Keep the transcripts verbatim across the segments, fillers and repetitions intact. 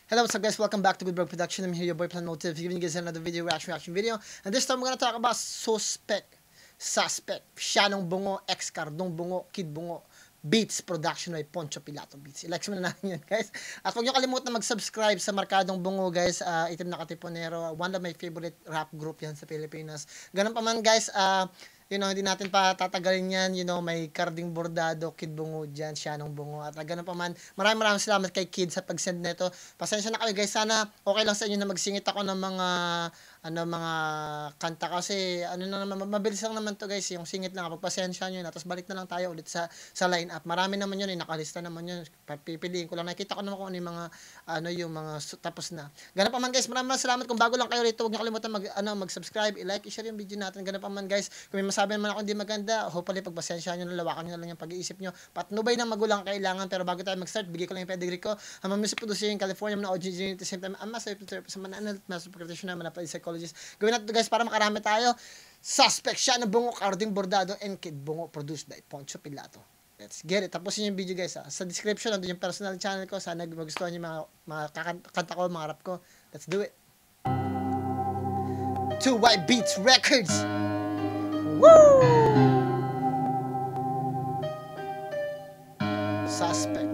Hello, what's up guys? Welcome back to Good Bro Production. I'm here, your boy Plan Motive, giving you guys another video, reaction reaction video. And this time we're gonna talk about Suspect. Suspect. Shanong Bungo, X Cardong Bungo, Kid Bungo. Beats production by Poncho Pilato Beats. I-like mo na natin yun, guys. At huwag nyo kalimutan mag-subscribe sa Markadong Bungo, guys. Uh, Itim na Katipunero. One of my favorite rap group yan sa Pilipinas. Ganun pa man, guys. Uh, you know, hindi natin pa tatagalin yan. You know, may Carding Bordado, Kid Bungo dyan, Shanong Bungo. At uh, ganun pa man, maraming maraming salamat kay Kid sa pag-send nito. Pasensya na kayo, guys. Sana okay lang sa inyo na magsingit ako ng mga ano mga kanta kasi ano na naman, mabilis lang naman to guys, yung singit lang, pagpasensya nyo na, tapos balik na lang tayo ulit sa sa line up. Marami naman yun, eh, nakalista naman yun, pipiliin ko lang, nakita ko naman kung ano yung mga ano yung mga tapos na. Ganun pa man guys, maraming salamat. Kung bago lang kayo rito, huwag niyo kalimutan mag ano mag-subscribe, i-like, i-share yung video natin. Ganun pa man guys, kung may masabi naman ako hindi maganda, hopefully pagpasensya nyo na, lawakan nyo na lang yung pag-iisip nyo. Patnubay ng magulang kailangan, pero bago tayo mag-start, bigay ko lang yung pedigree ko. Ang mga music producer in California, mga O G G, at the same time, ang master sa mananal, master practitioner, manapay psychologist. Gawin natin guys para makarami tayo. Suspect, Shanong Bungo, Carding Bordado, and Kid Bungo, produced by Poncho Pilato. Let's get it. Tapusin yung video guys ha. Sa description, nandun yung personal channel ko. Sana magustuhan yung mga, mga kanta ko, mga rap ko. Let's do it. Two White Beats Records. Woo! Suspect.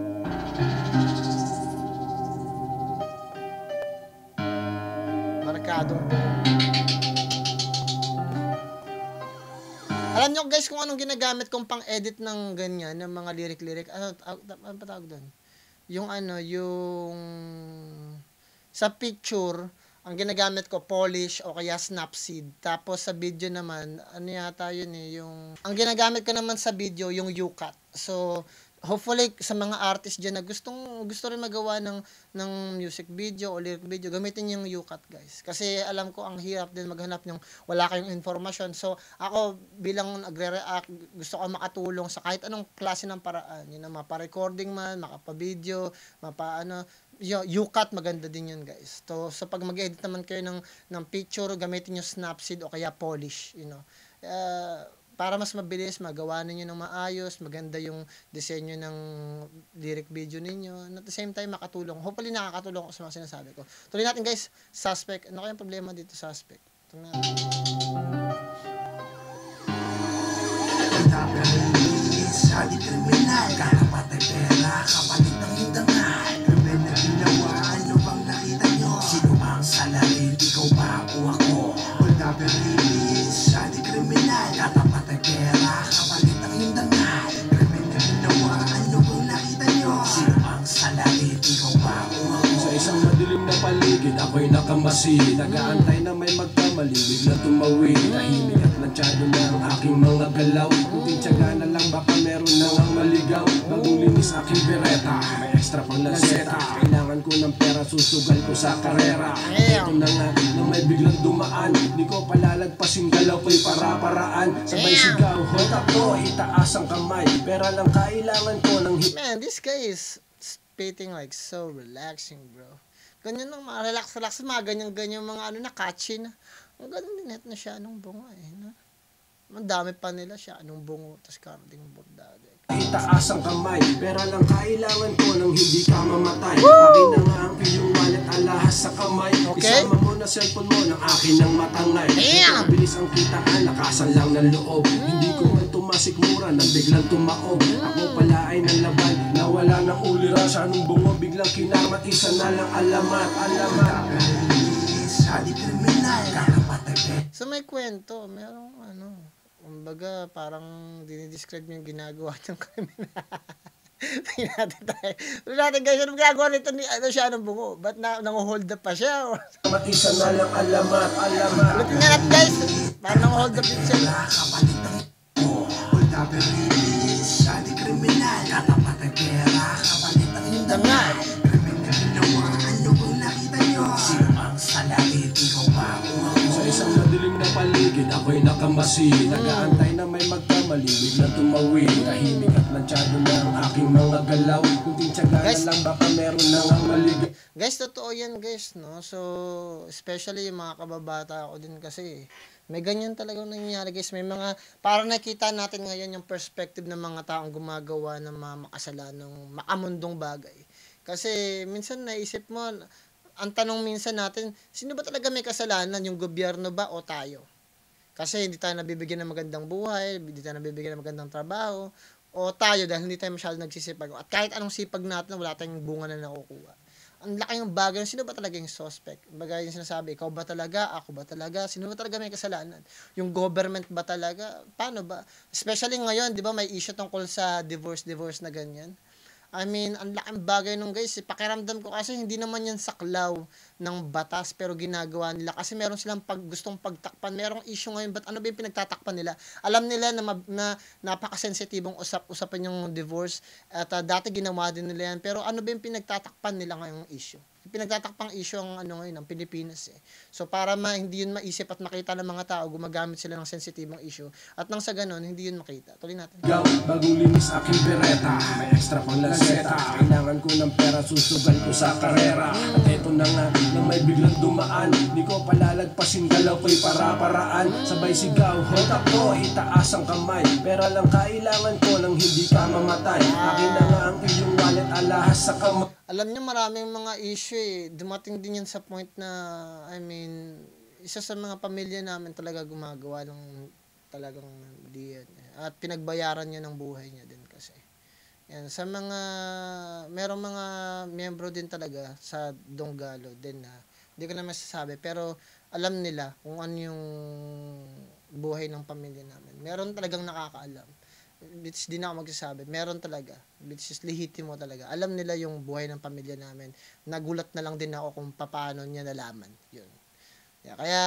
Markadong Bungo. Alam nyo guys kung anong ginagamit kong pang-edit ng ganyan, ng mga lyric-lyric. Ano, ano patawag doon? Yung ano, yung sa picture, ang ginagamit ko, polish o kaya snapseed. Tapos sa video naman, ano yata yun eh, yung... Ang ginagamit ko naman sa video, yung U-cut. So, hopefully sa mga artist dyan na gustong gusto rin magawa ng ng music video o lyric video, gamitin yung U-cut guys. Kasi alam ko ang hirap din maghanap ng wala kayong information. So ako bilang nagre-react, gusto ko makatulong sa kahit anong klase ng paraan. Yun na, mapa-recording man, makapa-video, mapa ano, U-cut maganda din yun guys. So sa pag mag-edit naman kayo ng ng picture, gamitin yung snapseed o kaya polish, you know. Uh, para mas mabilis, magawa ninyo ng maayos, maganda yung disenyo ng lyric video ninyo, and at the same time, makatulong. Hopefully, nakakatulong ako sa mga sinasabi ko. Tuloy natin guys, Suspect. Ano kayang problema dito, Suspect? Ito na. Sabi kriminal, kakapatay pera, kapalit ng hindangan. Krimen na ginawa, ano bang nakita nyo? Sino bang salarin, ikaw ba o ako? Wala perilis, sabi kriminal, kakapatay pera, kapalit ng hindangan. Krimen na ginawa, ano bang nakita nyo? Sino bang salarin, ikaw ba o ako? Sa isang madilim na paligid, ako'y nakamasid. Nag-aantay na may magkamali, bigla tumawid. Tahimik at nansyado na ang aking mga galaw. Kunting tiyaga na lang, baka meron na ang maligaw. Bagong linis aking bereta, may extra pang lanseta. Kailangan ko ng pera, susugal ko sa karera. Ito na nga, nang may biglang dumaan. Di ko palalagpasin, galaw ko'y para-paraan. Sabay sigaw, hold up to, itaas ang kamay. Pera lang kailangan ko ng hit. Man, this guy is spitting like so relaxing, bro. Ganyan lang, mga relax-relax, mga ganyan-ganyan, mga ano na, catchy na. Ang ganun din net na siya, anong bungo eh. No? Ang dami pa nila siya, anong bungo, tas Carding Bordado. Itaas ang kamay, pera lang kailangan ko nang hindi ka mamatay. Akin na nga ang iyong wallet, alahas sa kamay. Okay. Isama mo na cellphone mo ng akin ng matangay. Damn! Mabilis ang kitaan, lakasan lang ng loob. Mm. Hindi ko man tumasikmura nang biglang tumaob. Mm. Ako pala ay nanlaban, nawala ng ulira. Shanong Bungo, biglang kinamat, isa na lang alamat, alamat. Sadi kriminal, kakapatay pe. So may kwento, merong ano, kumbaga parang dinidescribe niya yung ginagawa niyang kriminal. Tingnan natin tayo. Tingnan natin guys, anong ginagawa nito ni ano, Shanong Bungo? Ba't na, nang-hold up pa siya? Matisa na lang alamat, alamat. Tingnan natin guys, parang nang-hold up din siya. Hold up and release, sadi kriminal, kakapatay pera, kapalit ang hindangan. Krimen na ginawa, ano bang nakita nyo? Sino ang salarin, ikaw ba o ako? Sa isang madilim na paligid, ako'y nakamasid. Nag-aantay na may magkamali, biglang tumawid. Tahimik at lansyado na ang aking mga galaw. Kunting tiyaga na lang, baka meron na ang maligay. Guys, totoo yan guys, no? So, especially yung mga kababata ako din kasi, may ganyan talagang nangyayari guys. May mga, parang nakita natin ngayon yung perspective ng mga taong gumagawa ng mga makasalanang, makamundong bagay. Kasi minsan naisip mo, ang tanong minsan natin, sino ba talaga may kasalanan, yung gobyerno ba o tayo? Kasi hindi tayo nabibigyan ng magandang buhay, hindi tayo nabibigyan ng magandang trabaho, o tayo dahil hindi tayo masyado nagsisipag. At kahit anong sipag natin, wala tayong bunga na nakukuha. Ang laking bagay, sino ba talaga yung suspect? Bagay yung sinasabi, ikaw ba talaga, ako ba talaga, sino ba talaga may kasalanan? Yung government ba talaga? Paano ba? Especially ngayon, di ba may issue tungkol sa divorce-divorce na ganyan. I mean, ang laking bagay nung guys, eh. Pakiramdam ko kasi hindi naman yan saklaw ng batas pero ginagawa nila kasi meron silang pag, gustong pagtakpan. Merong issue ngayon, but ano ba yung pinagtatakpan nila? Alam nila na, mab, na napakasensitibong usap-usapan yung divorce at uh, dati ginawa din nila yan. Pero ano ba yung pinagtatakpan nila ngayong issue? Yung pinagtatakpang issue ang ano ngayon, ng Pilipinas eh. So para ma, hindi yun maisip at makita ng mga tao, gumagamit sila ng sensitibong issue at nang sa ganun, hindi yun makita. Tuloy natin. Gaw, bagong linis aking bereta, may extra pang lanseta. Kailangan ko ng pera, susugal ko sa karera. At eto na nga, nang may biglang dumaan, di ko palalagpasin, galaw ko'y para-paraan. Sabay sigaw, hotak ko, itaas ang kamay. Pera lang kailangan ko nang hindi ka mamatay. Akin na nga ang iyong wallet, alahas sa kamay. Alam niyo maraming mga issue eh. Dumating din yan sa point na, I mean, isa sa mga pamilya namin talaga gumagawa ng talagang di yan. At pinagbayaran niya ng buhay niya din kasi. Yan, sa mga, merong mga miyembro din talaga sa Donggalo din na, hindi ko na masasabi, pero alam nila kung ano yung buhay ng pamilya namin. Meron talagang nakakaalam. Which di na ako magsasabi. Meron talaga. Which is lehitimo talaga. Alam nila yung buhay ng pamilya namin. Nagulat na lang din ako kung paano niya nalaman. Yun. Yeah, kaya,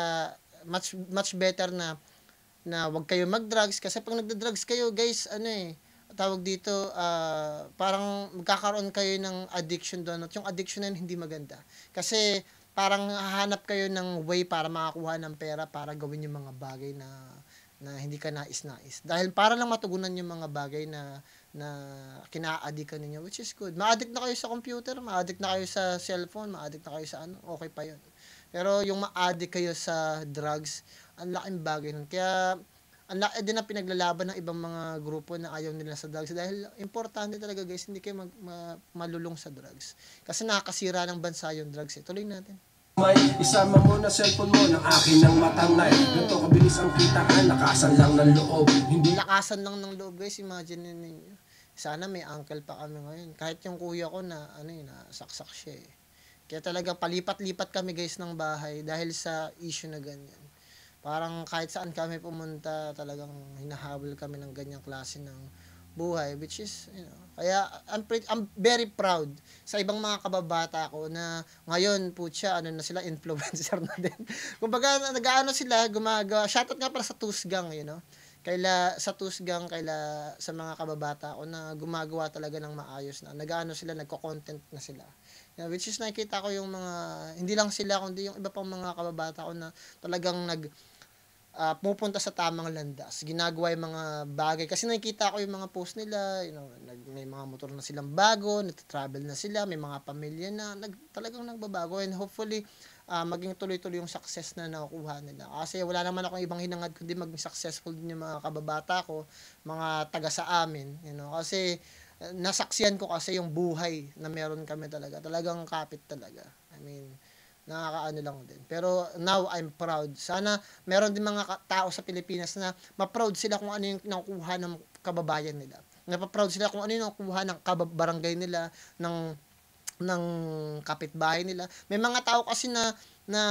much much better na na wag kayo mag-drugs kasi pag nagda-drugs kayo, guys, ano eh, tawag dito, uh, parang magkakaroon kayo ng addiction doon. At yung addiction na yun, hindi maganda. Kasi, parang hahanap kayo ng way para makakuha ng pera para gawin yung mga bagay na na hindi ka nais-nais. Dahil para lang matugunan yung mga bagay na na kina-addict ninyo, which is good. Ma-addict na kayo sa computer, ma-addict na kayo sa cellphone, ma-addict na kayo sa ano, okay pa yun. Pero yung ma-addict kayo sa drugs, ang laking bagay nun. Kaya, ang laki din na pinaglalaban ng ibang mga grupo na ayaw nila sa drugs. Dahil, importante talaga guys, hindi kayo mag, ma, malulong sa drugs. Kasi nakakasira ng bansa yung drugs eh. Tuloy natin. May isama mo na cellphone mo ng akin ng matangay. Ganito kabilis ang kitaan, lakasan lang ng loob. Hindi lakasan lang ng loob guys, imagine ninyo. Sana may uncle pa kami ngayon. Kahit yung kuya ko na ano yun, na saksak siya eh. Kaya talaga palipat-lipat kami guys ng bahay dahil sa issue na ganyan. Parang kahit saan kami pumunta, talagang hinahabol kami ng ganyang klase ng buhay, which is, you know, kaya I'm, pretty, I'm very proud sa ibang mga kababata ko na ngayon, putya, ano na sila, influencer na din. Kumbaga, nag-ano sila, gumagawa, shoutout nga para sa Tusgang, you know, kaila, sa Tusgang, kaila, sa mga kababata ko na gumagawa talaga ng maayos na, nag-ano sila, nagko-content na sila. You know, which is, nakikita ko yung mga, hindi lang sila, kundi yung iba pang mga kababata ko na talagang nag, Uh, pupunta sa tamang landas, ginagawa yung mga bagay, kasi nakikita ko yung mga post nila, you know, nag, may mga motor na silang bago, nagta-travel na sila, may mga pamilya na nag, talagang nagbabago, and hopefully uh, maging tuloy-tuloy yung success na nakukuha nila, kasi wala naman akong ibang hinangad kundi maging successful din yung mga kababata ko, mga taga sa amin, you know, kasi uh, nasaksiyan ko kasi yung buhay na meron kami talaga, talagang kapit talaga. I mean, nakakaano lang din. Pero now, I'm proud. Sana meron din mga tao sa Pilipinas na ma-proud sila kung ano yung nakukuha ng kababayan nila. Napaproud sila kung ano yung nakukuha ng kabarangay nila, ng, ng kapitbahay nila. May mga tao kasi na, na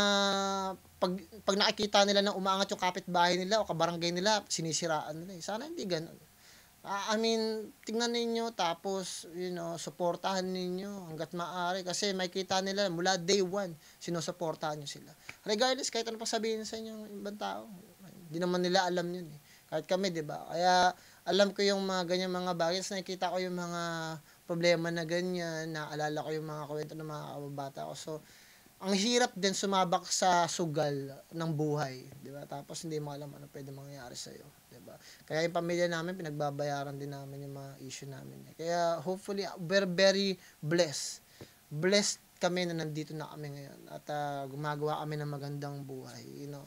pag, pag nakikita nila na umaangat yung kapitbahay nila o kabarangay nila, sinisiraan nila. Sana hindi ganun. I mean, tingnan ninyo, tapos, you know, suportahan ninyo hanggat maaari. Kasi may kita nila, mula day one, sinusuportahan nyo sila. Regardless, kahit ano pa sabihin sa inyo, ibang tao, hindi naman nila alam yun eh. Kahit kami, di ba? Kaya, alam ko yung mga ganyan mga bagay. Tapos nakikita ko yung mga problema na ganyan, naalala ko yung mga kwento ng mga kababata ko. So, ang hirap din sumabak sa sugal ng buhay, di ba? Tapos hindi mo alam ano pwede mangyari sa iyo, di ba? Kaya yung pamilya namin pinagbabayaran din namin yung mga issue namin. Kaya hopefully we're very blessed. Blessed kami na nandito na kami ngayon at uh, gumagawa kami ng magandang buhay, you know.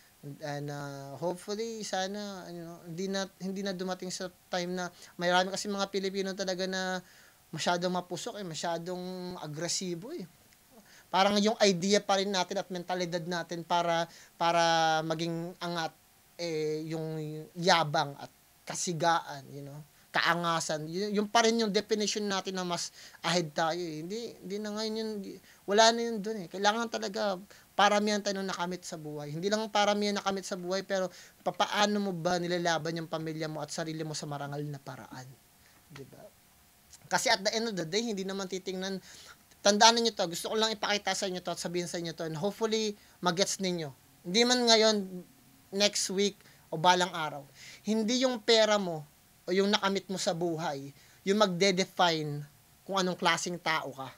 And uh, hopefully sana you know, hindi na hindi na dumating sa time na mayroon kasi mga Pilipino talaga na masyadong mapusok eh, masyadong agresibo eh. Parang yung idea pa rin natin at mentalidad natin para para maging angat eh yung yabang at kasigaan, you know, kaangasan. Y- yung pa rin yung definition natin na mas ahead tayo eh. Hindi hindi na ngayon yun, wala na yun doon eh. Kailangan talaga paramihan tayo ng nakamit sa buhay. Hindi lang paramihan nakamit sa buhay, pero papaano mo ba nilalaban yung pamilya mo at sarili mo sa marangal na paraan? 'Di ba? Kasi at the end of the day, hindi naman titingnan, tandaan niyo to, gusto ko lang ipakita sa inyo to at sabihin sa inyo to, and hopefully magets ninyo. Hindi man ngayon, next week, o balang araw. Hindi yung pera mo o yung nakamit mo sa buhay yung magde-define kung anong klaseng tao ka.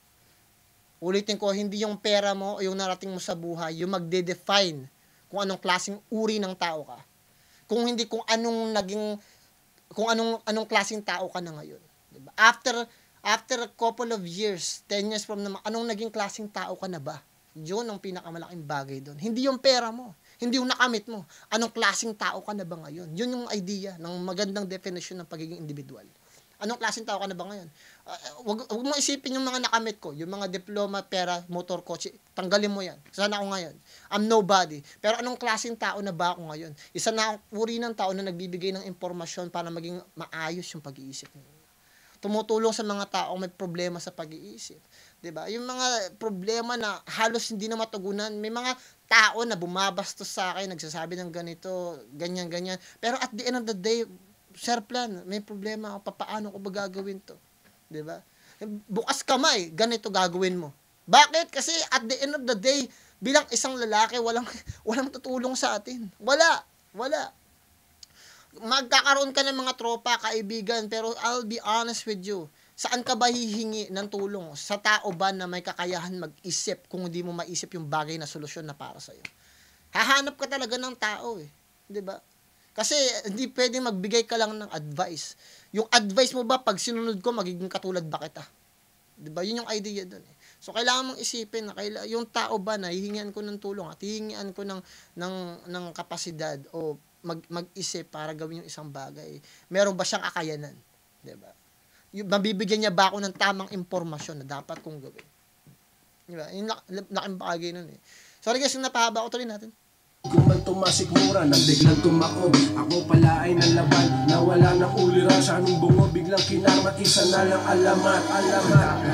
Ulitin ko, hindi yung pera mo o yung narating mo sa buhay yung magde-define kung anong klaseng uri ng tao ka. Kung hindi kung anong naging kung anong anong klaseng tao ka na ngayon, 'di ba? After after a couple of years, ten years from now, anong naging klaseng tao ka na ba? 'Yun ang pinakamalaking bagay doon. Hindi yung pera mo, hindi yung nakamit mo. Anong klaseng tao ka na ba ngayon? 'Yun yung idea ng magandang definition ng pagiging individual. Anong klaseng tao ka na ba ngayon? Uh, wag, wag mo isipin yung mga nakamit ko, yung mga diploma, pera, motor, kotse, tanggalin mo yan. Sana ako ngayon. I'm nobody. Pero anong klaseng tao na ba ako ngayon? Isa na akong uri ng tao na nagbibigay ng impormasyon para maging maayos yung pag-iisip mo. Tumutulong sa mga taong may problema sa pag-iisip. 'Di ba? Yung mga problema na halos hindi na matugunan, may mga tao na bumabastos sa akin, nagsasabi ng ganito, ganyan, ganyan. Pero at the end of the day, Sir Plan, may problema ako, paano ko ba gagawin to? 'Di ba? Bukas kamay, ganito gagawin mo. Bakit? Kasi at the end of the day, bilang isang lalaki, walang walang tutulong sa atin. Wala, wala. Magkakaroon ka ng mga tropa, kaibigan, pero I'll be honest with you. Saan ka ba hihingi ng tulong? Sa tao ba na may kakayahan mag-isip kung hindi mo maisip yung bagay na solusyon na para sa'yo? Hahanap ka talaga ng tao eh. 'Di ba? Kasi hindi pwedeng magbigay ka lang ng advice. Yung advice mo ba, pag sinunod ko, magiging katulad ba kita? 'Di ba? Yun yung idea doon eh. So kailangan mong isipin na kaila, yung tao ba na hihingian ko ng tulong at hihingian ko ng ng ng kapasidad o mag mag-isip para gawin yung isang bagay. Meron ba siyang kakayanan? 'Di ba? Yung mabibigyan niya ba ako ng tamang impormasyon na dapat kong gawin? 'Di ba? Yung laking bagay nun eh. Sorry guys, yung napahaba ko, tuloy natin. Kung man tumasik mura, nang biglang tumakbo. Ako pala ay nalaban, na wala ng ulira. Sa anong bungo, biglang kinarmat. Isa na lang alamat, alamat.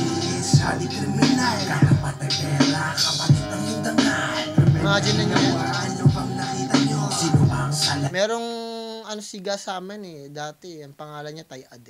Hadi kriminal, kakapatay pera, kapatid ang hindangal. Imagine ninyo yan. Ano bang nakita nyo? Sino ang salat? Merong ano siga sa amin eh, dati, ang pangalan niya Tay Adik.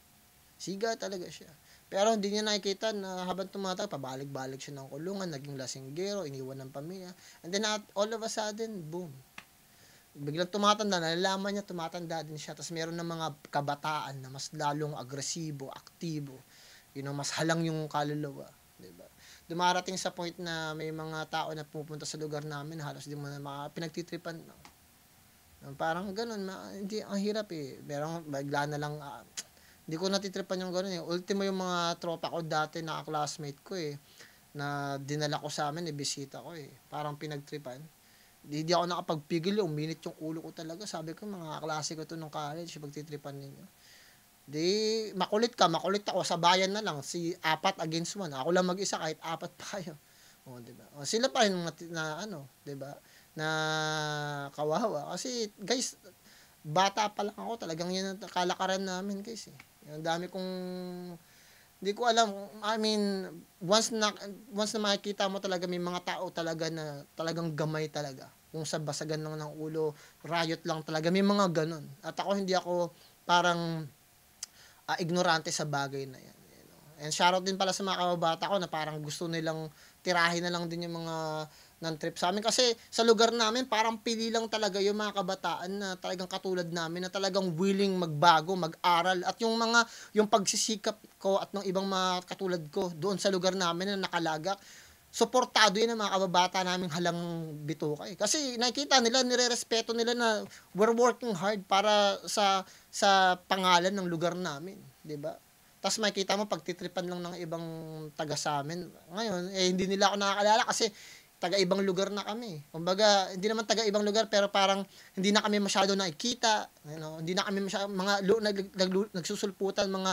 Siga talaga siya. Pero hindi niya nakikita na habang tumatag, pabalik-balik siya ng kulungan, naging lasinggero, iniwan ng pamilya. And then at, all of a sudden, boom. Biglang tumatanda, nalalaman niya, tumatanda din siya. Tapos meron ng mga kabataan na mas lalong agresibo, aktibo. You know, mas halang yung kaluluwa. Diba? Dumarating sa point na may mga tao na pupunta sa lugar namin, halos di mo na mga pinagtitripan. No? Parang ganun, ma, hindi, ang hirap eh. Merong, bigla na lang, uh, hindi ko natitripan yung gano'n eh. Ultimo yung mga tropa ko dati na classmate ko eh, na dinala ko sa amin, eh, bisita ko eh. Parang pinagtripan. Hindi ako nakapagpigil, uminit yung ulo ko talaga. Sabi ko, mga klase ko to nung college, pagtitripan ninyo. Di, makulit ka, makulit ako, sa bayan na lang, si apat against one. Ako lang mag-isa, kahit apat pa kayo. O, diba? O, sila pa rin na, na ano, diba? Na kawawa. Kasi, guys, bata pa lang ako, talagang yan ang kalakaran namin, guys eh. Ang dami kong, hindi ko alam, I mean, once na, once na makikita mo talaga, may mga tao talaga na talagang gamay talaga. Kung sa basagan lang ng ulo, riot lang talaga, may mga ganun. At ako, hindi ako parang uh, ignorante sa bagay na yan. You know? And shoutout din pala sa mga kababata ko na parang gusto nilang tirahin na lang din yung mga ng trip sa amin. Kasi sa lugar namin, parang pili lang talaga yung mga kabataan na talagang katulad namin, na talagang willing magbago, mag-aral. At yung mga, yung pagsisikap ko at ng ibang mga katulad ko doon sa lugar namin na nakalagak, suportado yun ang mga kababata naming halang bituka eh. Kasi nakikita nila, nire-respeto nila na we're working hard para sa sa pangalan ng lugar namin. 'Di ba? Tapos makikita mo, pagtitripan lang ng ibang taga sa amin. Ngayon, eh, hindi nila ako nakakalala kasi taga-ibang lugar na kami. Kumbaga, hindi naman taga-ibang lugar, pero parang hindi na kami masyado nakikita. You know, hindi na kami masyado, mga nag, nag, nagsusulputan, mga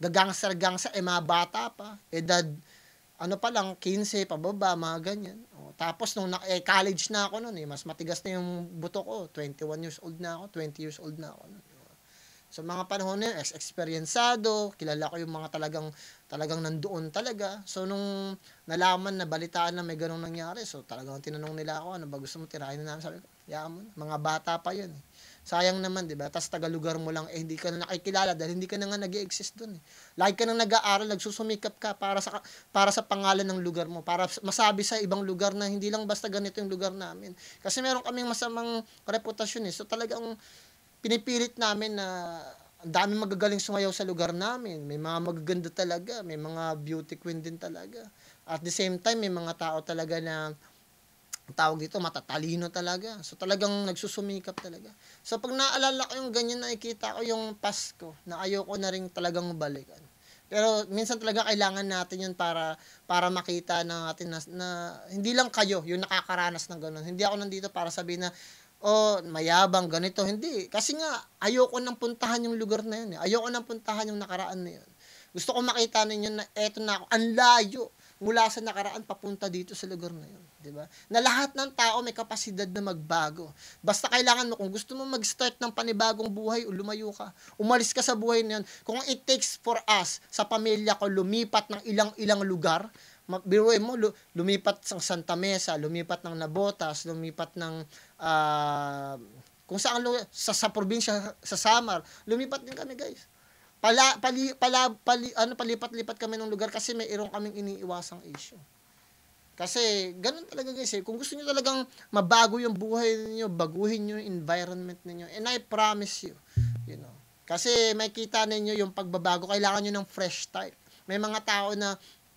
gagangster-gangster, eh, mga bata pa, edad, ano pa lang, quince, pababa, mga ganyan. O, tapos, nung na, eh, college na ako nun, eh, mas matigas na yung buto ko, twenty-one years old na ako, twenty years old na ako nun. So, mga panahon na yun, ex-experiencado, kilala ko yung mga talagang, talagang nandoon talaga. So, nung nalaman na, balitaan na may ganong nangyari, so, talagang tinanong nila ako, ano ba gusto mo, tirahin na namin, sabi ko, yaan mo na, mga bata pa yun, eh. Sayang naman, di ba? Tapos taga-lugar mo lang, eh, hindi ka na nakikilala dahil hindi ka na nga nag-i-exist doon, eh. Lagi ka nang nag-aaral, nagsusumikap ka para sa, para sa pangalan ng lugar mo, para masabi sa ibang lugar na hindi lang basta ganito yung lugar namin. Kasi meron kaming masamang reputasyon, eh. So, talagang pinipilit namin na ang daming magagaling sumayaw sa lugar namin. May mga magaganda talaga, may mga beauty queen din talaga. At the same time, may mga tao talaga na tawag dito, matatalino talaga. So talagang nagsusumikap talaga. So pag naalala ko yung ganyan, nakikita ko yung Pasko na ayoko na rin talagang balikan. Pero minsan talaga kailangan natin yun para para makita na natin na, na hindi lang kayo yung nakakaranas ng ganun. Hindi ako nandito para sabihin na oh, mayabang, ganito. Hindi. Kasi nga, ayoko nang puntahan yung lugar na yun. Eh. Ayoko nang puntahan yung nakaraan na yun. Gusto ko makita ninyo na eto na ako. Ang layo mula sa nakaraan papunta dito sa lugar na yun. Diba? Na lahat ng tao may kapasidad na magbago. Basta kailangan mo, kung gusto mo mag-start ng panibagong buhay, o lumayo ka. Umalis ka sa buhay na yun. Kung it takes for us, sa pamilya ko, lumipat ng ilang-ilang lugar, biruin mo, lumipat ng Santa Mesa, lumipat ng Nabotas, lumipat ng uh, kung saan sa, sa probinsya, sa Samar, lumipat din kami, guys. Pala, pali, pala, pali, ano, palipat-lipat kami ng lugar kasi may irong kaming iniiwasang issue. Kasi, ganun talaga, guys, eh. Kung gusto niyo talagang mabago yung buhay niyo, baguhin niyo yung environment niyo. And I promise you, you know, kasi may kita ninyo yung pagbabago, kailangan niyo ng fresh start. May mga tao na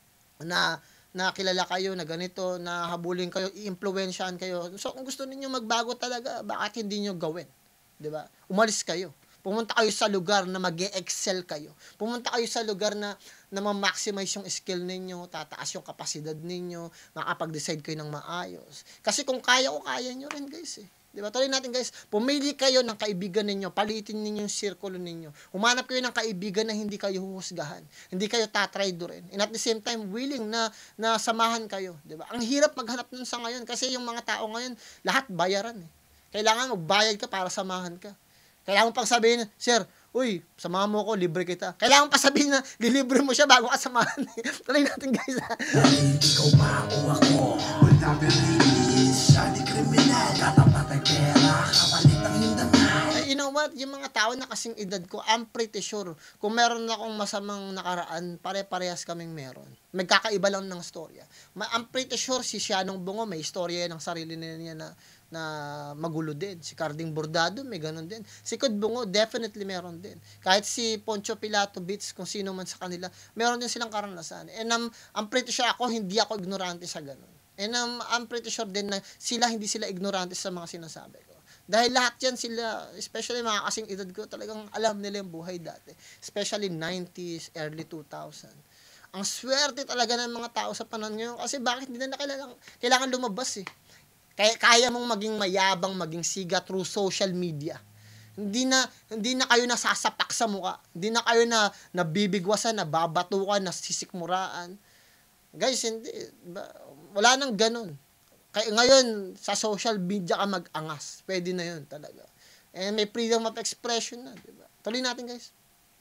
na nakilala kayo na ganito, na habulin kayo, i-impluwensyahan kayo. So, kung gusto niyo magbago talaga, bakit hindi niyo gawin? 'Di ba? Umalis kayo. Pumunta kayo sa lugar na mag-e-excel kayo. Pumunta kayo sa lugar na na ma-maximize yung skill ninyo, tataas yung kapasidad ninyo, makapag-decide kayo ng maayos. Kasi kung kaya ko, kaya niyo rin, guys, eh. Diba? Tuloy natin, guys, pumili kayo ng kaibigan ninyo, palitin ninyo yung sirkulo ninyo. Humanap kayo ng kaibigan na hindi kayo huhusgahan, hindi kayo tatraydo rin. And at the same time, willing na, na samahan kayo. Diba? Ang hirap maghanap nun sa ngayon kasi yung mga tao ngayon, lahat bayaran. Eh. Kailangan magbayad ka para samahan ka. Kailangan pang sabihin, sir, uy, samahan mo ko, libre kita. Kailangan pa sabihin na lilibre mo siya bago ka samahan. Tuloy natin, guys. Dahil ikaw ba o ako, wala belinis, siya di kriminal, katapatay pera, kapalit ang hindangan. You know what? Yung mga tao na kasing edad ko, I'm pretty sure, kung meron akong masamang nakaraan, pare-parehas kaming meron. Magkakaiba lang ng storya. I'm pretty sure si Sianong Bungo, may istorya ng sarili niya na na magulo din. Si Carding Bordado, may ganun din. Si Cod Bungo, definitely meron din. Kahit si Poncho Pilato Beats, kung sino man sa kanila, meron din silang karanasan. And I'm, I'm pretty sure ako, hindi ako ignorante sa ganun. And I'm, I'm pretty sure din na sila, hindi sila ignorante sa mga sinasabi ko. Dahil lahat yan sila, especially mga kasing edad ko, talagang alam nila yung buhay dati. Especially nineties, early two thousand. Ang swerte talaga ng mga tao sa panahon ngayon kasi bakit hindi na kailangan, kailangan lumabas eh. Kaya kaya mong maging mayabang, maging siga through social media. Hindi na hindi na kayo nasasapak sa mukha. Hindi na kayo na nabibigwasan, nababatukan, nasisikmuraan. Guys, hindi ba, wala nang ganun. Kaya ngayon sa social media ka mag-angas. Pwede na 'yun talaga. And may freedom of expression na, di ba? Tuloy natin, guys.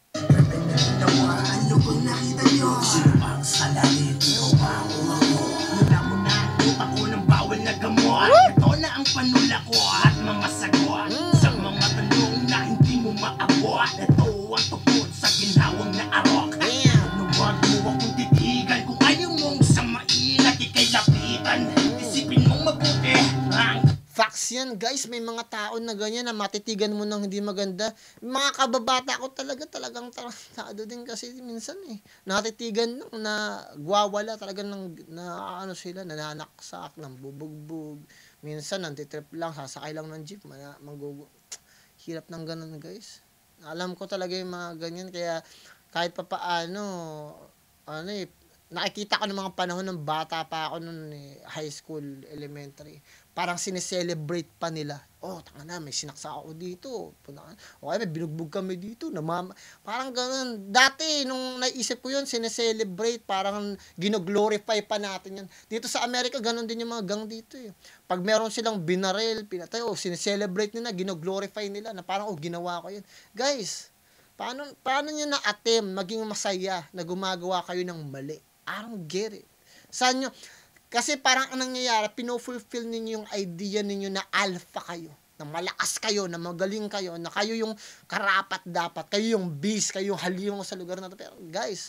Ano kung nakita nyo? Sino ang salarin? Ikaw ba o ako? Wala mo na ako ng bawal na gamot. Ito na ang panula ko at mga sagot sa mga tanong na hindi mo maabot. Ito ang tugod sa ginhawang na arok. Ano wag mo akong titigan kung ayaw mong samain at ikay lapitan. Isipin mong mabuti ang Facts yan, guys. May mga tao na ganyan na matitigan mo ng hindi maganda. Mga kababata ko talaga, talagang tarantado din kasi minsan eh. Natitigan nung na gwawala talaga ng, na ano sila, nananaksak, ng bubugbog. Minsan, nantitrip lang, sasakay lang ng jeep, magugo. Hirap ng ganun, guys. Alam ko talaga yung mga ganyan, kaya kahit pa paano, ano eh, nakikita ko ng mga panahon ng bata pa ako noon eh, high school, elementary. Parang sineselebrate pa nila. Oh, tanga na, may sinaksa ako dito. Okay, may binugbog kami dito. Namama. Parang ganun. Dati, nung naisip ko yun, sineselebrate. Parang ginoglorify pa natin yan. Dito sa Amerika, ganun din yung mga gang dito eh. Pag meron silang binaril, pinatay, oh, sineselebrate nila, ginoglorify nila, na parang, oh, ginawa ko yun. Guys, paano, paano nyo na-attempt maging masaya na gumagawa kayo ng mali? I don't get it. Saan nyo? Kasi parang ang nangyayari, pinofulfill ninyo yung idea ninyo na alpha kayo, na malakas kayo, na magaling kayo, na kayo yung karapat dapat, kayo yung beast, kayo yung halimaw sa lugar na to. Pero guys,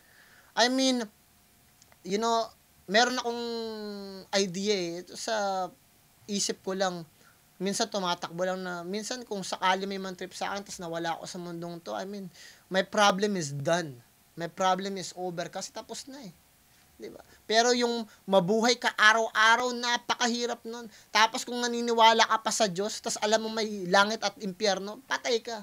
I mean, you know, meron akong idea eh. Ito sa isip ko lang, minsan tumatakbo lang na, minsan kung sakali may man trip sa akin, tapos nawala ako sa mundong to, I mean, my problem is done. My problem is over kasi tapos na eh. 'Di ba? Pero yung mabuhay ka araw-araw, napakahirap nun. Tapos kung naniniwala ka pa sa Diyos, tapos alam mo may langit at impyerno, patay ka.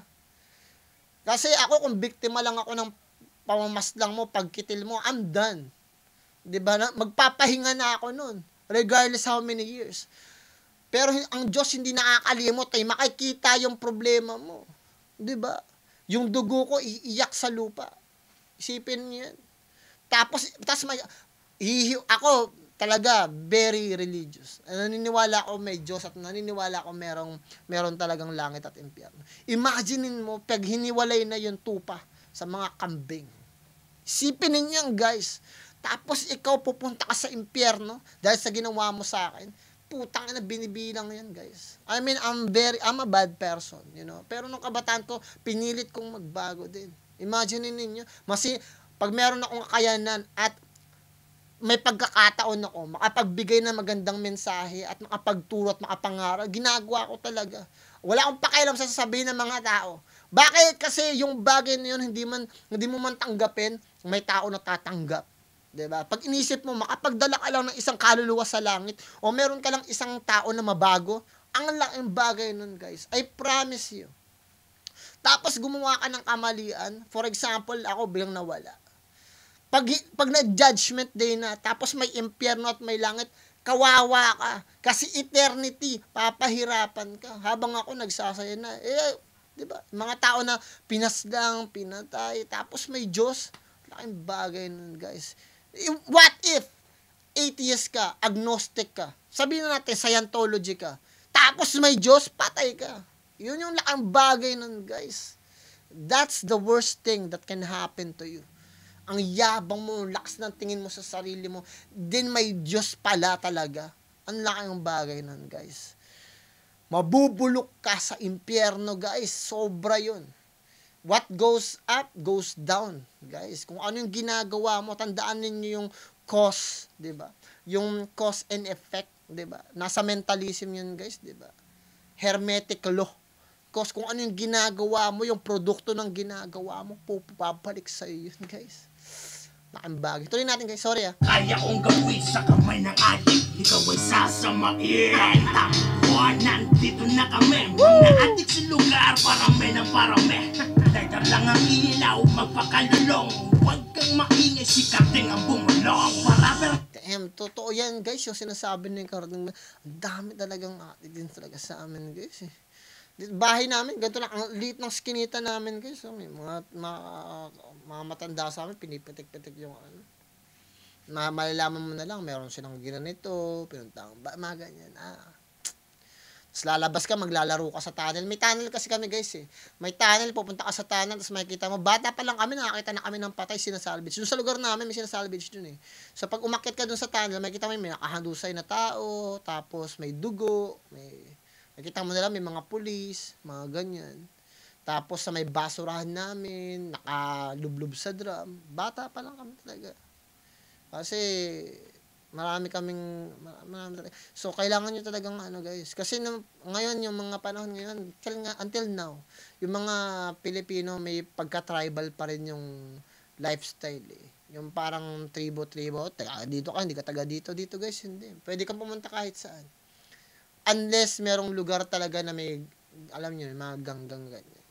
Kasi ako, kung biktima lang ako ng pamamaslang mo, pagkitil mo, I'm done. 'Di ba? Magpapahinga na ako nun, regardless how many years. Pero ang Diyos hindi nakakalimot, eh, makikita yung problema mo. 'Di ba? Yung dugo ko iiyak sa lupa. Isipin niyo yan. Tapos, tapos may, hihi, ako talaga, very religious. Naniniwala ako may Diyos at naniniwala ako merong, meron talagang langit at impyerno. Imaginin mo, pag hiniwalay na yung tupa sa mga kambing. Isipin ninyo yan, guys. Tapos, ikaw pupunta ka sa impyerno dahil sa ginawa mo sa akin. Putang na binibilang yan, guys. I mean, I'm very, I'm a bad person, you know. Pero nung kabataan ko, pinilit kong magbago din. Imagine ninyo, masi, pag meron akong kakayanan at may pagkakataon ako, makapagbigay ng magandang mensahe at makapagturo at makapangaral, ginagawa ko talaga. Wala akong pakialam sa sasabihin ng mga tao. Bakit? Kasi yung bagay na yun, hindi, man, hindi mo man tanggapin, may tao na tatanggap. Diba? Pag inisip mo, makapagdala ka lang ng isang kaluluwa sa langit, o meron ka lang isang tao na mabago, ang laking bagay nun, guys. I promise you. Tapos gumawa ka ng kamalian, for example, ako bilang nawala. Pag, pag na-judgment day na, tapos may impyerno at may langit, kawawa ka. Kasi eternity, papahirapan ka. Habang ako nagsasaya na, eh, di ba? Mga tao na pinaslang, pinatay, tapos may Diyos, laking bagay nun, guys. What if atheist ka, agnostic ka, sabihin na natin, Scientology ka, tapos may Diyos, patay ka. Yun yung laking bagay nun, guys. That's the worst thing that can happen to you. Ang yabang mo, lakas ng tingin mo sa sarili mo, then may Diyos pala talaga. Ang laking bagay nun, guys. Mabubulok ka sa impyerno, guys. Sobra yun. What goes up, goes down, guys. Kung ano yung ginagawa mo, tandaan ninyo yung cause, di ba? Yung cause and effect, di ba? Nasa mentalism yun, guys, di ba? Hermetic law. Cause kung ano yung ginagawa mo, yung produkto ng ginagawa mo, pupapalik sa iyo yun, guys. Laking bagay. Tuloy natin, guys. Sorry, ah. Kaya kong gawin sa kamay ng adik, ikaw ay sasamain. Takbuhan, nandito na kami. Mga adik sa lugar, parami ng parami. Lighter lang ang ilaw, magpakalulong. Huwag kang maingay, sikating ang bumulong. Para Damn, totoo yan, guys. Yung sinasabi ni Carding, ang dami talagang adik din talaga sa amin, guys. Eh. Bahay namin, ganito lang, ang liit ng skinita namin, guys. So, may mga, mga, mga matanda sa amin, pinipitik-pitik yung ano. Ma malalaman mo na lang, meron silang ginanito, pinuntang, ba, mga ganyan, ah. Tapos lalabas ka, maglalaro ka sa tunnel. May tunnel kasi kami, guys, eh. May tunnel, pupunta ka sa tunnel, tapos makikita mo, bata pa lang kami, nakakita na kami ng patay, sinasalvage. Doon sa lugar namin, may sinasalvage dun, eh. So, pag umakyat ka dun sa tunnel, makikita mo, may nakahandusay na tao, tapos may dugo, may... Nakita mo nila may mga pulis, mga ganyan. Tapos sa may basurahan namin, nakalublob sa drum. Bata pa lang kami talaga. Kasi marami kaming, marami talaga. So kailangan nyo talagang ano, guys. Kasi na, ngayon, yung mga panahon ngayon, until, until now, yung mga Pilipino may pagka-tribal pa rin yung lifestyle eh. Yung parang tribo-tribo, taga dito ka, hindi ka taga dito, dito guys, hindi. Pwede kang pumunta kahit saan. Unless merong lugar talaga na may, alam nyo, mga ganggang ganyan.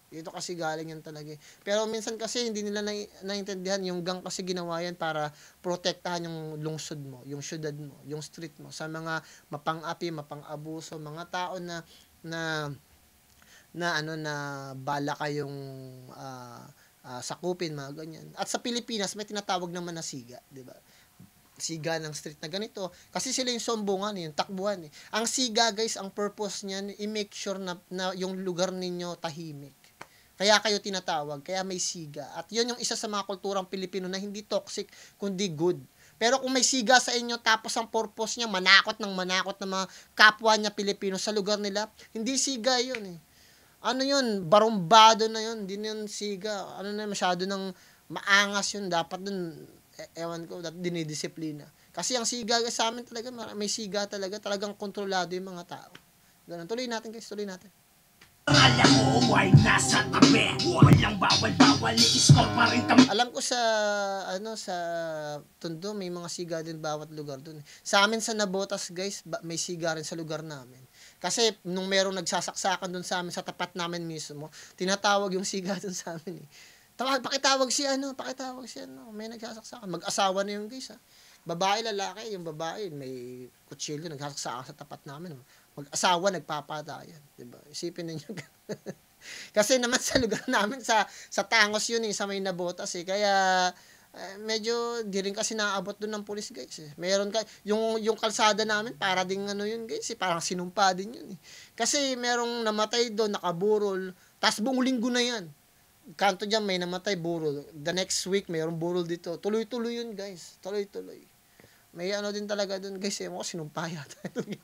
Dito kasi galing yan talaga eh. Pero minsan kasi hindi nila na, naintindihan yung gang kasi ginawa yan para protektahan yung lungsod mo, yung syudad mo, yung street mo sa mga mapang-api, mapang-abuso, mga tao na na na ano na bala kayong ah, ah, sakupin, mga ganyan. At sa Pilipinas may tinatawag naman na siga, 'di ba? Siga ng street na ganito kasi sila yung sombongan, yung takbuhan eh. Ang siga guys, ang purpose niyan i-make sure na, na yung lugar ninyo tahimik. Kaya kayo tinatawag, kaya may siga. At yun yung isa sa mga kulturang Pilipino na hindi toxic, kundi good. Pero kung may siga sa inyo, tapos ang purpose niya, manakot ng manakot ng mga kapwa niya Pilipino sa lugar nila, hindi siga yun eh. Ano yun, barumbado na yun, hindi na yun siga. Ano na, masyado ng maangas yun, dapat dun, e- ewan ko, dapat dinidisiplina. Kasi ang siga sa amin talaga, may siga talaga, talagang kontrolado yung mga tao. Ganun, tuloy natin guys, tuloy natin. Alam mo ay nasa tabi. Walang bawal-bawal, i-score pa rin kami. Alam ko sa ano sa Tondo may mga siga din bawat lugar doon. Sa amin sa Nabotas guys, ba, may siga rin sa lugar namin. Kasi nung merong nagsasaksakan doon sa amin sa tapat namin mismo, tinatawag yung siga doon sa amin eh. Tawag, pakitawag si ano, pakitawag si ano, may nagsasaksakan. Mag-asawa na yung guys ha. Babae, lalaki, yung babae may kutsilyo nagsasaksakan sa tapat namin. Mag-asawa, nagpapatayan. Diba? Isipin ninyo. Kasi naman sa lugar namin, sa sa Tangos yun eh, sa may Nabotas eh. Kaya, eh, medyo, di rin kasi naaabot doon ng pulis guys eh. Meron ka, yung, yung kalsada namin, para ding ano yun guys eh, parang sinumpa din yun eh. Kasi merong namatay doon, nakaburol, tas buong linggo na yan. Kanto dyan, may namatay, burol. The next week, mayroong burol dito. Tuloy-tuloy yun guys. Tuloy-tuloy. May ano din talaga doon guys eh, mo sinumpa yata.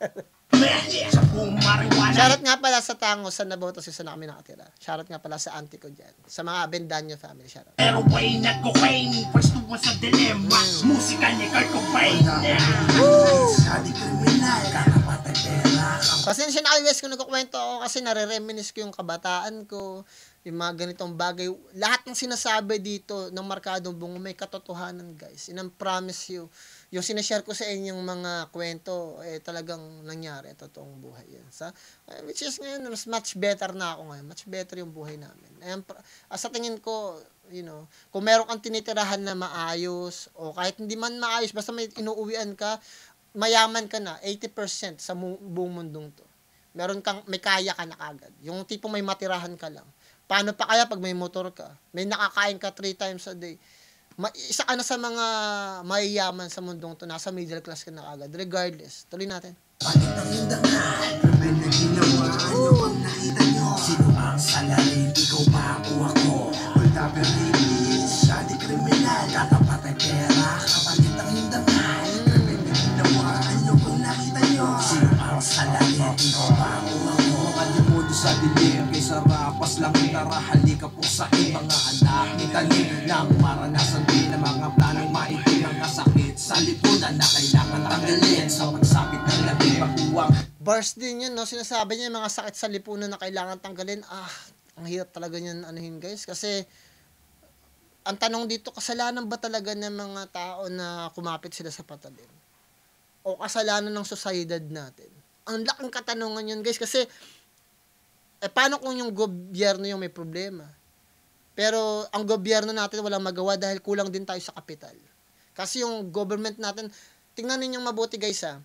Sa buong marijuana. Shoutout nga pala sa Tangos, sa Nabotas, isa na kami nakatira. Shoutout nga pala sa auntie ko dyan. Sa mga Avendaño family, shoutout. Heroin at cocaine, pwesto mo sa dilemma. Musika ni Kurt Cobain. Sabi kriminal, kakapatay pera. Pasensya na kayo guys kung nagkukwento ako kasi nare-reminisce ko yung kabataan ko, yung mga ganitong bagay. Lahat ng sinasabi dito ng Markadong Bungo may katotohanan guys. And I promise you, yung sinashare ko sa inyong mga kwento, eh talagang nangyari, totoong buhay yan. Sa, eh, which is ngayon, mas much better na ako ngayon. Much better yung buhay namin. Ayan, uh, sa tingin ko, you know, kung meron kang tinitirahan na maayos, o kahit hindi man maayos, basta may inuuwian ka, mayaman ka na, eighty percent sa mu- buong mundong to. Meron kang, may kaya ka na kagad. Yung tipo may matirahan ka lang. Paano pa kaya pag may motor ka? May nakakain ka three times a day. Ma- isa ka na sa mga mayayaman sa mundong to. Nasa middle class ka na agad. Regardless. Tuloy natin. Bakit ang hindangan? May na ginawa, ano bang nakita nyo? Sino ang salarin? Ikaw ba o ako? Wala berlinis, siya di kriminal. Kakapatay pera, kapalit ang hindangan. May na ginawa, ano bang nakita nyo? Sino ang salarin? Ikaw ba o ako? Mga demonyo sa dilim, kaysa rapas lang tara, halika po sa akin. Mga anak ni talim, nang maranasan din ang mga planong maitim. Ang sakit sa lipunan na kailangan tanggalin. Sa pagsapit ng labi, pagkuwang Bars din yun, no? Sinasabi niya yung mga sakit sa lipunan na kailangan tanggalin. Ah, ang hirap talaga niyan anuhin guys. Kasi, ang tanong dito, kasalanan ba talaga ng mga tao na kumapit sila sa patalim? O kasalanan ng sosyedad natin? Ang laking katanungan yun guys. Kasi, eh paano kung yung gobyerno yung may problema? Pero, ang gobyerno natin walang magawa dahil kulang din tayo sa kapital. Kasi yung government natin, tingnan ninyong mabuti guys ha.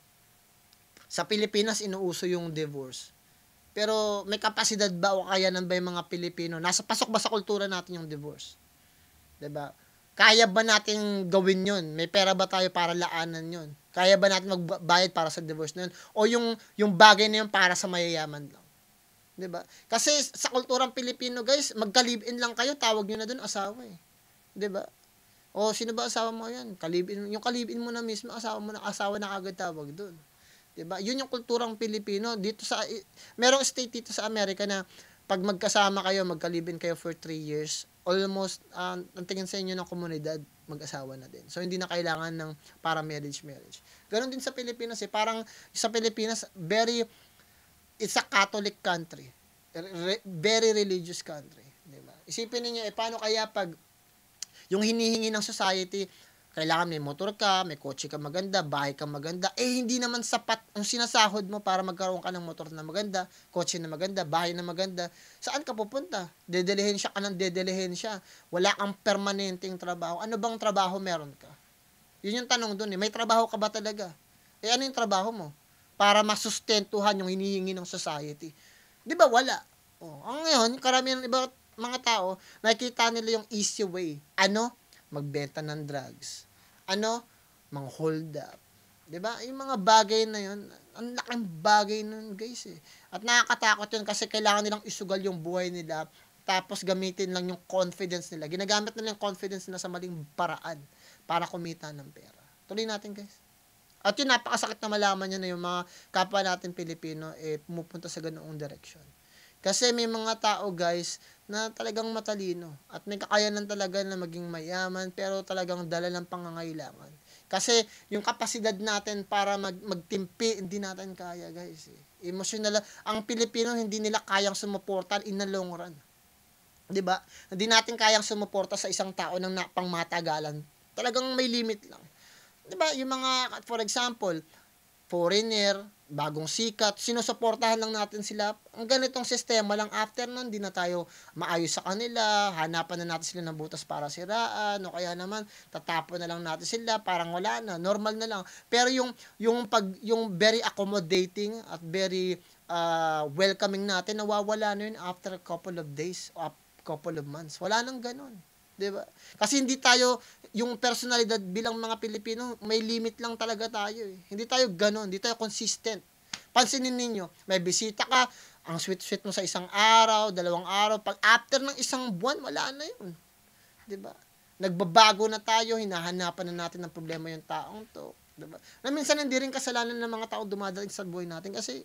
Sa Pilipinas, inuuso yung divorce. Pero may kapasidad ba o kayanan ba yung mga Pilipino? Nasa pasok ba sa kultura natin yung divorce? Diba? Kaya ba natin gawin yun? May pera ba tayo para laanan yun? Kaya ba natin magbayad para sa divorce na yun? O yung, yung bagay na yun para sa mayayaman lang? Diba? Kasi sa kulturang Pilipino, guys, magka-live-in lang kayo, tawag nyo na dun asawa eh. Diba? O sino ba asawa mo yan? Kalibin, yung kalibin mo na mismo, asawa mo na, asawa na agad tawag dun. Diba? Yun yung kulturang Pilipino. Dito sa, merong state dito sa Amerika na pag magkasama kayo, magkalibin kayo for three years, almost, uh, ang tingin sa inyo ng komunidad, mag-asawa na din. So, hindi na kailangan ng para marriage, marriage. Ganon din sa Pilipinas eh. Parang sa Pilipinas, very, it's a Catholic country. Re- very religious country. Diba? Isipin niyo eh, paano kaya pag yung hinihingi ng society, Kailangan may motor ka, may kotse ka maganda, bahay ka maganda. Eh, hindi naman sapat ang sinasahod mo para magkaroon ka ng motor na maganda, kotse na maganda, bahay na maganda. Saan ka pupunta? Dedelihin siya ka ng dedelihin siya. Wala kang permanenteng trabaho. Ano bang trabaho meron ka? Yun yung tanong dun eh. May trabaho ka ba talaga? Eh, ano yung trabaho mo? Para masustentuhan yung hinihingi ng society. Di ba wala? Oh, ang ngayon, karamihan ng iba mga tao, nakikita nila yung easy way. Ano? Magbenta ng drugs. Ano? Mang hold up. 'Di ba? Yung mga bagay na 'yon, ang laking bagay nun, guys eh. At nakakatakot 'yun kasi kailangan nilang isugal yung buhay nila tapos gamitin lang yung confidence nila. Ginagamit nila yung confidence nila sa maling paraan para kumita ng pera. Tuloy natin, guys. At yun, napakasakit na malaman nyo na yung mga kapwa natin Pilipino eh pumupunta sa ganoong direksyon. Kasi may mga tao, guys, na talagang matalino at may kakayanan talaga na maging mayaman pero talagang dala ng pangangailangan. Kasi yung kapasidad natin para mag magtimpi, hindi natin kaya, guys. Eh. Emotional, ang Pilipino hindi nila kayang sumuporta in the long run. 'Di ba? Hindi natin kayang sumuporta sa isang tao ng pangmatagalan. Talagang may limit lang. 'Di ba? Yung mga, for example, foreigner, bagong sikat, sinusuportahan lang natin sila. Ang ganitong sistema lang, after nun, di na tayo maayos sa kanila, hanapan na natin sila ng butas para siraan, o kaya naman, tatapon na lang natin sila, parang wala na, normal na lang. Pero yung, yung, pag, yung very accommodating at very uh, welcoming natin, nawawala na yun after a couple of days, or a couple of months. Wala nang ganun. Diba? Kasi hindi tayo, yung personalidad bilang mga Pilipino, may limit lang talaga tayo eh. Hindi tayo ganon, hindi tayo consistent. Pansinin ninyo, may bisita ka, ang sweet-sweet mo sa isang araw, dalawang araw, pag after ng isang buwan, wala na yun. Diba? Nagbabago na tayo, hinahanapan na natin ng problema yung taong to. Diba? Na minsan hindi rin kasalanan ng mga tao dumadating sa buhay natin kasi,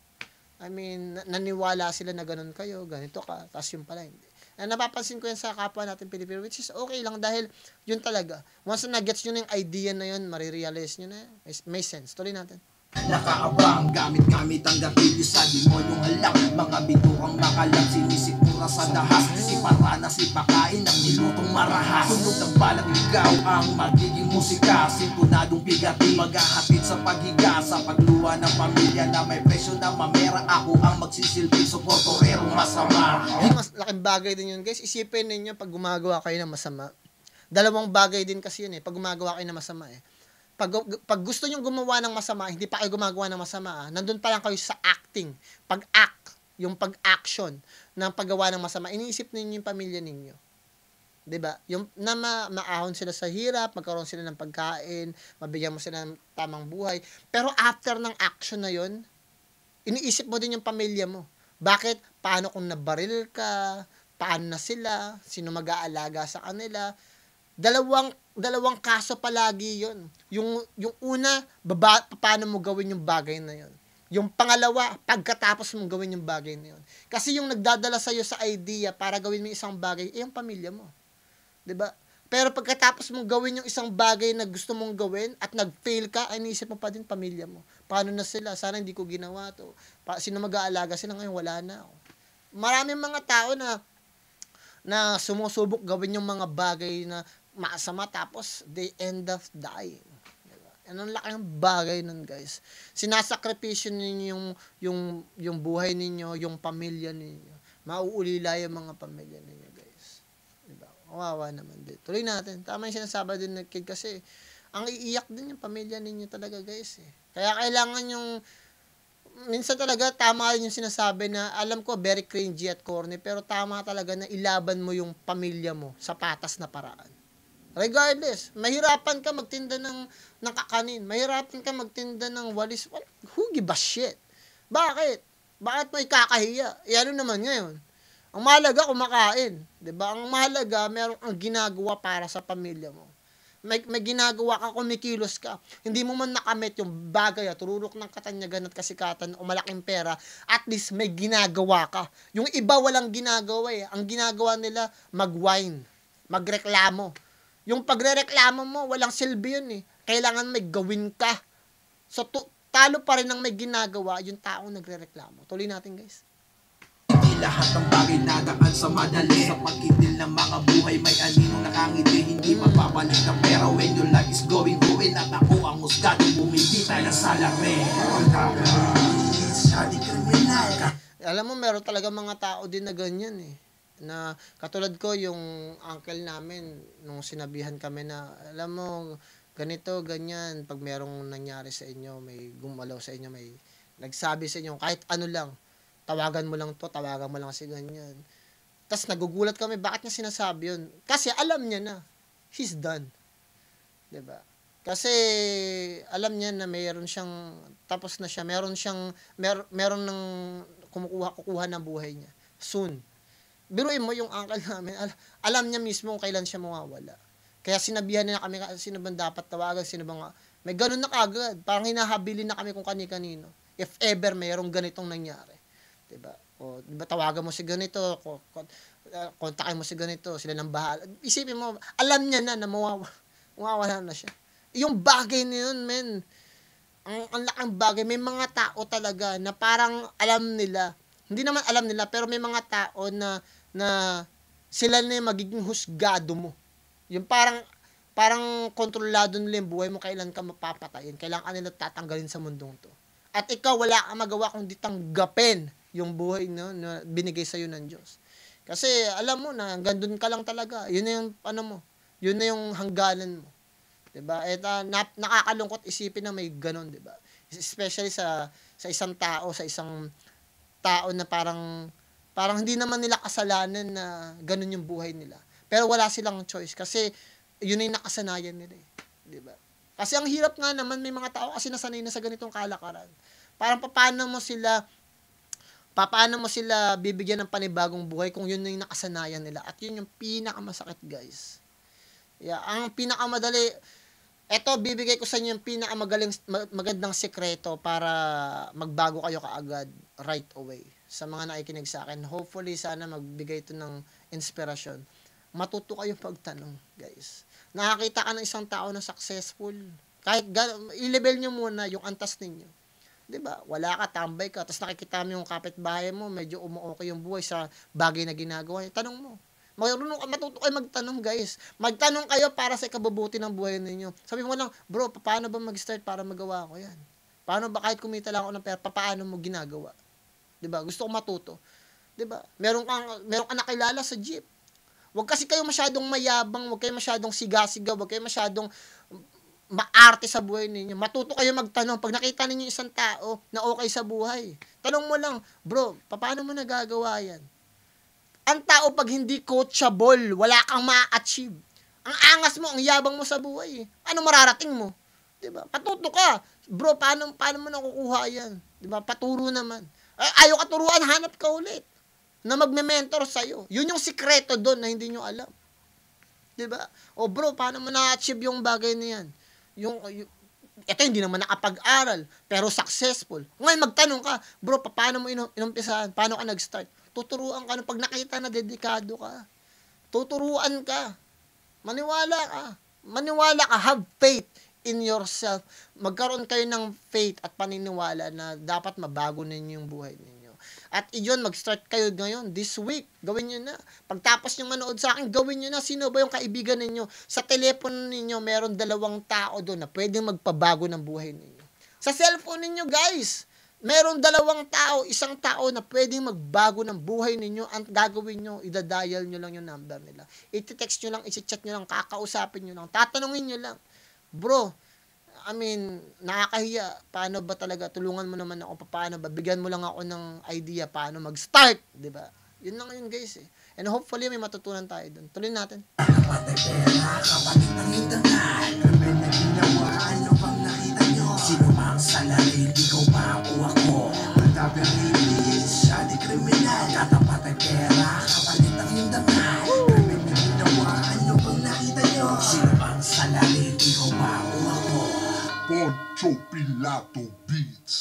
I mean, naniwala sila na ganon kayo, ganito ka, tapos yung pala hindi. Na napapansin ko yan sa kapwa natin Pilipino, which is okay lang dahil yun talaga. Once na nag-gets nyo na yung idea na yun, marirealize nyo na yun. May, may sense. Tuloy natin. Nakaabang gamit-gamit ang gatilyo sa demonyong halak. Mga biturang makalat, sinisikmura sa dahas. Si Parana, si Pakain ang nilutong marahas. Sunod ng balang ikaw ang magiging musika. Sintunadong bigati, maghahatid sa paghiga. Sa pagluwa ng pamilya na may presyo na mamera. Ako ang magsisilbi sa portorerong masama. Yung mas laking bagay din yun, guys. Isipin ninyo pag gumagawa kayo ng masama. Dalawang bagay din kasi yun eh, pag gumagawa kayo ng masama eh. Pag, pag gusto nyo gumawa ng masama, hindi pa kayo gumagawa ng masama, ah, nandun pa lang kayo sa acting, pag-act, yung pag-action ng paggawa ng masama, iniisip ninyo yung pamilya ninyo. 'Di ba? Yung na ma maahon sila sa hirap, magkaroon sila ng pagkain, mabigyan mo sila ng tamang buhay. Pero after ng action na yon, iniisip mo din yung pamilya mo. Bakit? Paano kung nabaril ka? Paano na sila? Sino mag-aalaga sa kanila? Dalawang dalawang kaso palagi 'yon. Yung yung una, baba, paano mo gawin yung bagay na 'yon. Yung pangalawa, pagkatapos mong gawin yung bagay na 'yon. Kasi yung nagdadala sa iyo sa idea para gawin mo isang bagay, eh, yung pamilya mo. 'Di ba? Pero pagkatapos mong gawin yung isang bagay na gusto mong gawin at nag-fail ka, ay iniisip mo pa din pamilya mo. Paano na sila? Sana hindi ko ginawa 'to. Pa, sino mag-aalaga sila ngayon? Wala na ako. Maraming mga tao na na sumusubok gawin yung mga bagay na masama tapos they end up dying. Diba? Yan ang laking bagay nun, guys. Sinasakripisyo ninyo yung, yung, yung buhay ninyo, yung pamilya ninyo. Mauulila yung mga pamilya ninyo, guys. Diba? Kawawa naman din. Tuloy natin. Tama yung sinasabi din ng kid kasi ang iiyak din yung pamilya ninyo talaga, guys. Eh. Kaya kailangan yung minsan talaga tama yung sinasabi na alam ko very cringy at corny pero tama talaga na ilaban mo yung pamilya mo sa patas na paraan. Regardless, mahirapan ka magtinda ng, ng kakanin. Mahirapan ka magtinda ng walis. Well, who give a shit? Bakit? Bakit mo ikakahiya? E ano naman ngayon? Ang mahalaga kumakain. Diba? Ang mahalaga, meron kang ginagawa para sa pamilya mo. May, may ginagawa ka, kumikilos ka. Hindi mo man nakamit yung bagay at tururok ng katanyagan at kasikatan o malaking pera, at least may ginagawa ka. Yung iba walang ginagawa eh. Ang ginagawa nila, mag-whine, magreklamo. Yung pagrereklamo mo, walang silbi yun eh. Kailangan may gawin ka. So, talo pa rin ng may ginagawa yung taong nagrereklamo. Tuloy natin, guys. lahat ng bagay nadaan sa madali. Sa pagkitil ng mga buhay may aninong nakangiti. Hindi mapapalit ng pera when your life is going going. At ako ang husgado, bumindi tayo ng salamin. Shadi kriminal. Alam mo, meron talaga mga tao din na ganyan eh. Na katulad ko, yung uncle namin, nung sinabihan kami na, alam mo, ganito, ganyan, pag merong nangyari sa inyo, may gumalaw sa inyo, may nagsabi sa inyo, kahit ano lang, tawagan mo lang to, tawagan mo lang si ganyan. Tapos nagugulat kami, bakit niya sinasabi yun? Kasi alam niya na, he's done. Diba? Kasi alam niya na mayroon siyang, tapos na siya, meron siyang, mer, meron ng kumukuha, kukuha ng buhay niya. Soon. Biruin mo yung uncle namin, al, alam niya mismo kung kailan siya mawawala. Kaya sinabihan na kami, sino bang dapat tawagan, sino bang, may ganun na kagad. Parang hinahabilin na kami kung kani-kanino. If ever mayroong ganitong nangyari. Diba? O, diba tawagan mo si ganito, kontakin mo si ganito, sila nang bahala. Isipin mo, alam niya na na mawawala, mawawala na siya. Yung bagay na yun, men, ang, ang laking bagay, may mga tao talaga na parang alam nila, hindi naman alam nila, pero may mga tao na, na sila na yung magiging husgado mo. Yung parang, parang kontrolado nila yung buhay mo, kailan ka mapapatayin, kailan ka nila tatanggalin sa mundong to. At ikaw, wala kang magawa kundi tanggapin yung buhay no, na binigay sa'yo ng Diyos. Kasi alam mo na, gandun ka lang talaga. Yun na yung, ano mo, yun na yung hangganan mo. Diba? At uh, na, nakakalungkot isipin na may ganun, diba? Especially sa sa isang tao, sa isang tao na parang parang hindi naman nila kasalanan na ganun yung buhay nila. Pero wala silang choice kasi yun yung nakasanayan nila, eh. Diba? Kasi ang hirap nga naman, may mga tao kasi nasanay na sa ganitong kalakaran. Parang paano mo sila paano mo sila bibigyan ng panibagong buhay kung yun yung nakasanayan nila. At yun yung pinakamasakit, guys. Yeah, ang pinakamadali, eto, bibigay ko sa inyo yung pinakamagaling, magandang sekreto para magbago kayo kaagad, right away. Sa mga nakikinig sa akin, hopefully, sana magbigay ito ng inspirasyon. Matuto kayo pagtanong, guys. Nakakita ka ng isang tao na successful. Kahit, i-level nyo muna yung antas ninyo. Diba? Wala ka, tambay ka, tapos nakikita mo yung kapitbahay mo, medyo umu-okay yung buhay sa bagay na ginagawa niya. Tanong mo. Marunong ka, matuto kayo magtanong, guys. Magtanong kayo para sa ikabubuti ng buhay ninyo. Sabi mo lang, bro, paano ba mag-start para magawa ko yan? Paano ba kahit kumita lang ako ng pera, paano mo ginagawa? Diba? Gusto ko matuto. Diba? Meron kang, meron kang nakilala sa jeep. Huwag kasi kayo masyadong mayabang, huwag kayo masyadong siga-siga, huwag kayo masyadong maarte sa buhay ninyo. Matuto kayo magtanong. Pag nakita ninyo isang tao na okay sa buhay, tanong mo lang, bro, paano mo nagagawa yan? Ang tao pag hindi coachable, wala kang ma-achieve. Ang angas mo, ang yabang mo sa buhay. Ano mararating mo? Diba? Patuto ka. Bro, paano, paano mo nakukuha yan? Diba? Paturo naman. Ay, ayaw ka turuan, hanap ka ulit. Na magme-mentor sa'yo. Yun yung sikreto doon na hindi nyo alam. Diba? O bro, paano mo na-achieve yung bagay na yan? Yung, yung ito hindi naman nakapag-aral, pero successful. Ngayon magtanong ka, bro, paano mo inumpisahan? Paano ka nag-start? Tuturuan ka na pag nakita na dedikado ka. Tuturuan ka. Maniwala ka. Maniwala ka. Have faith in yourself. Magkaroon kayo ng faith at paniniwala na dapat mabago ninyo yung buhay ninyo. At iyon, mag-start kayo ngayon, this week. Gawin nyo na. Pagtapos nyo manood sa akin, gawin nyo na. Sino ba yung kaibigan ninyo? Sa telepono ninyo, meron dalawang tao doon na pwedeng magpabago ng buhay ninyo. Sa cellphone ninyo, guys, meron dalawang tao, isang tao na pwedeng magbago ng buhay ninyo. Ang gagawin nyo, idadial nyo lang yung number nila. Iti-text nyo lang, isi-chat nyo lang, kakausapin nyo lang, tatanungin nyo lang. Bro, I mean, nakakahiya. Paano ba talaga? Tulungan mo naman ako. Paano ba? Bigyan mo lang ako ng idea paano mag-start. Diba? Yun lang yun, guys. Eh. And hopefully, may matutunan tayo dun. Tuloy natin. Kapatay pera, kapatid ng internet. Kami na ginawa, ano bang nakita nyo? Sino mang salary, ikaw ba o ako? Matabi ang ibig, siya di kriminal. Katapatay pera, kapatid ng internet. Kami na ginawa, ano bang nakita nyo? Sino mang salary, ikaw ba o ako? Poncho Pilato Beats.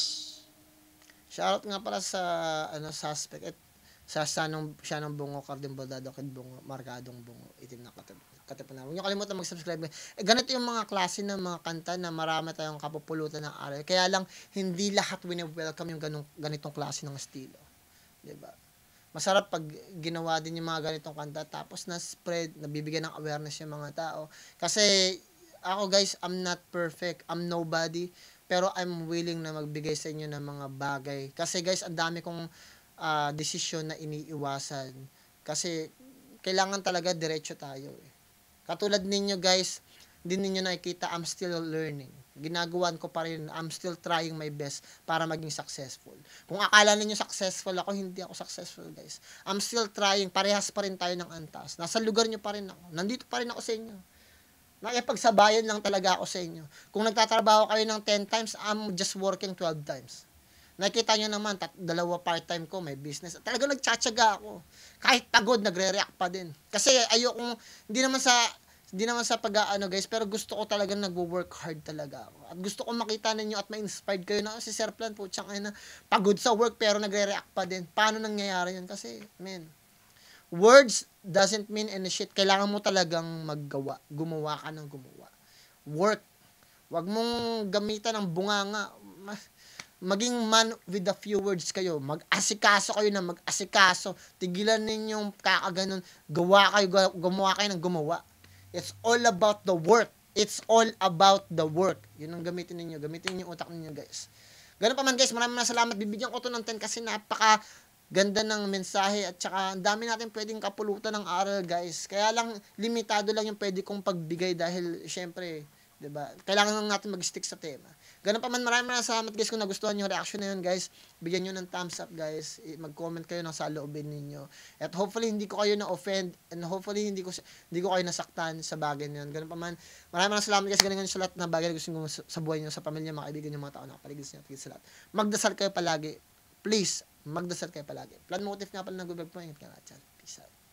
Shoutout nga para sa ano suspect at sa sanong siya ng bungo, Carding Baldado, Kid Bungo, Markadong Bungo, itim na katip. Katipan na. Huwag niyo kalimutan mag-subscribe. Eh, ganito yung mga klase ng mga kanta na marami tayong kapupulutan ng aral. Kaya lang, hindi lahat wini-welcome yung ganong, ganitong klase ng estilo. Diba? masarap pag ginawa din yung mga ganitong kanta tapos na spread, nabibigyan ng awareness yung mga tao. Kasi ako guys, I'm not perfect, I'm nobody, pero I'm willing na magbigay sa inyo ng mga bagay. Kasi guys, ang dami kong uh, desisyon na iniiwasan. Kasi kailangan talaga diretso tayo eh. Katulad ninyo guys, hindi ninyo nakikita, I'm still learning. Ginagawan ko pa rin, I'm still trying my best para maging successful. Kung akala ninyo successful ako, hindi ako successful guys. I'm still trying, parehas pa rin tayo ng antas. Nasa lugar nyo pa rin ako. Nandito pa rin ako sa inyo. Nakipagsabayan lang talaga ako sa inyo. Kung nagtatrabaho kayo ng ten times, I'm just working twelve times. Nakikita nyo naman, tat, dalawa part-time ko, may business. Talaga nagtsatsaga ako. Kahit pagod, nagre-react pa din. Kasi ayokong, hindi naman sa, hindi naman sa pag-ano guys, pero gusto ko talaga nag-work hard talaga ako. At gusto ko makita ninyo at ma-inspired kayo na, oh, si Sir Plan po, tsaka na, pagod sa work pero nagre-react pa din. Paano nangyayari yun? Kasi, man, words doesn't mean any shit. Kailangan mo talagang maggawa. Gumawa ka ng gumawa. Work. Huwag mong gamitan ng bunganga. Maging man with a few words kayo. Mag-asikaso kayo na mag-asikaso. Tigilan ninyong kakaganon. Gawa kayo, gumawa kayo ng gumawa. It's all about the work. It's all about the work. Yun ang gamitin ninyo. Gamitin niyo yung utak ninyo, guys. Ganun pa man, guys. Maraming salamat. Bibigyan ko to ng ten kasi napaka ganda ng mensahe at saka ang dami natin pwedeng kapulutan ng aral, guys. Kaya lang, limitado lang yung pwede kong pagbigay dahil, syempre, diba? Kailangan lang natin mag-stick sa tema. Ganun pa man, maraming maraming salamat guys kung nagustuhan yung reaction na yun guys. Bigyan nyo ng thumbs up guys. Mag-comment kayo ng saloobin ninyo. At hopefully hindi ko kayo na-offend and hopefully hindi ko hindi ko kayo nasaktan sa bagay na yun. Ganun pa man, maraming maraming salamat guys. Ganun sa lahat na bagay na gusto nyo sa buhay nyo, sa pamilya, mga kaibigan nyo, mga tao na kapaligid nyo. Sa lahat. Magdasal kayo palagi. Please, magdasal kayo palagi. Plan Motive nga pala ng Google po. Ingat ka nga. Peace out.